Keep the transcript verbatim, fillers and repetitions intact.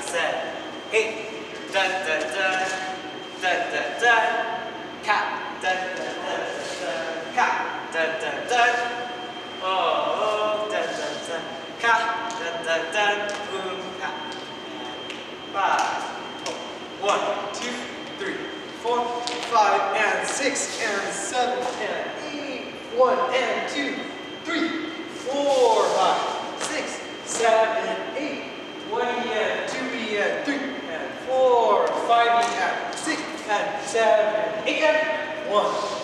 seven, eight. Dun dun dun, dun dun dun. Cat, dun dun dun dun. Cat, dun dun dun. Oh, dun dun dun. Cat, dun dun dun. Boom, cat. Five, four. One, two, three, four, five, and six, and seven, and eight. One, and two, three, four, five, six, seven, eight. One E and two E and three and four, five E and six and seven, eight and one.